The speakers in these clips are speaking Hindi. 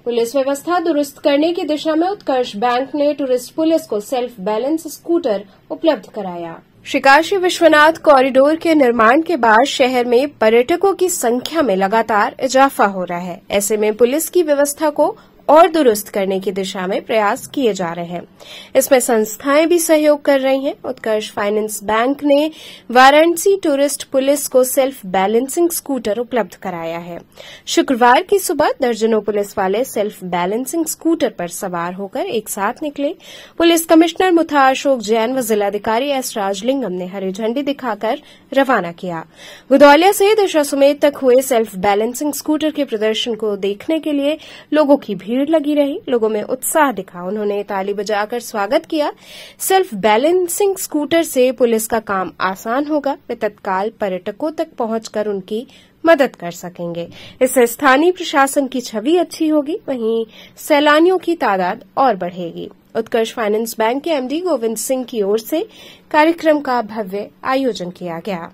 पुलिस व्यवस्था दुरुस्त करने की दिशा में उत्कर्ष बैंक ने टूरिस्ट पुलिस को सेल्फ बैलेंस स्कूटर उपलब्ध कराया। श्री काशी विश्वनाथ कॉरिडोर के निर्माण के बाद शहर में पर्यटकों की संख्या में लगातार इजाफा हो रहा है। ऐसे में पुलिस की व्यवस्था को और दुरुस्त करने की दिशा में प्रयास किए जा रहे हैं। इसमें संस्थाएं भी सहयोग कर रही हैं। उत्कर्ष फाइनेंस बैंक ने वाराणसी टूरिस्ट पुलिस को सेल्फ बैलेंसिंग स्कूटर उपलब्ध कराया है। शुक्रवार की सुबह दर्जनों पुलिस वाले सेल्फ बैलेंसिंग स्कूटर पर सवार होकर एक साथ निकले। पुलिस कमिश्नर मुथा अशोक जैन व जिलाधिकारी एस राजलिंगम ने हरी झंडी दिखाकर रवाना किया। गुदौलिया से दशाश्वमेध तक हुए सेल्फ बैलेंसिंग स्कूटर के प्रदर्शन को देखने के लिए लोगों की भीड़ लगी रही। लोगों में उत्साह दिखा। उन्होंने ताली बजाकर स्वागत किया। सेल्फ बैलेंसिंग स्कूटर से पुलिस का काम आसान होगा। वे तत्काल पर्यटकों तक पहुंचकर उनकी मदद कर सकेंगे। इससे स्थानीय प्रशासन की छवि अच्छी होगी, वहीं सैलानियों की तादाद और बढ़ेगी। उत्कर्ष फाइनेंस बैंक के एमडी गोविंद सिंह की ओर से कार्यक्रम का भव्य आयोजन किया गया।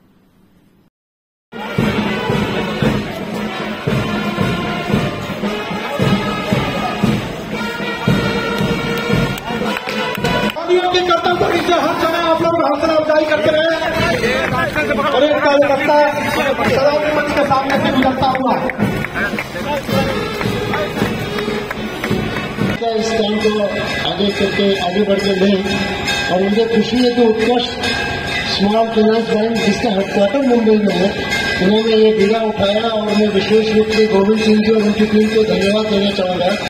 कर्तव्य हर समय आप लोग हौसला अफजाई करते रहे और एक कार्यकर्ता सदामती के सामने से गुजरता हुआ इस काम को आगे करके आगे बढ़ते लें। और मुझे खुशी है कि उत्कर्ष स्मॉल फाइनेंस बैंक जिसका हेडक्वार्टर मुंबई में है, उन्होंने ये बीड़ा उठाया और मैं विशेष रूप से गोविंद सिंह जी और उनकी टीम को धन्यवाद देना चाहूंगा।